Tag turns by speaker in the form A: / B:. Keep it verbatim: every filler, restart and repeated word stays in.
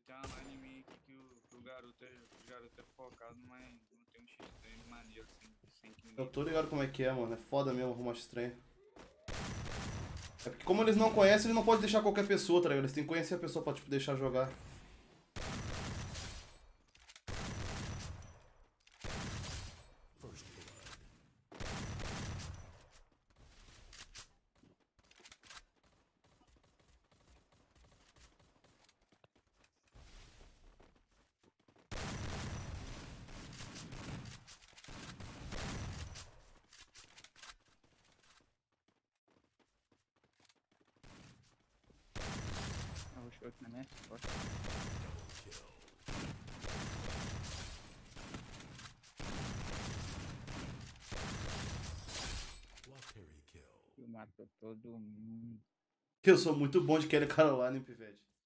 A: tem uma line minha aqui que o, que o garoto é, o garoto é focado, mas não tem um X-Trem maneiro assim, sem que ninguém.
B: Eu tô ligado como é que é, mano. É foda mesmo arrumar estranho. É porque como eles não conhecem, eles não podem deixar qualquer pessoa, tá ligado? Eles têm que conhecer a pessoa pra, tipo, deixar jogar.
A: Eu vou chorar na minha resposta. Eu matou todo mundo.
B: Eu sou muito bom de Kelly Caroline, hein, pivete.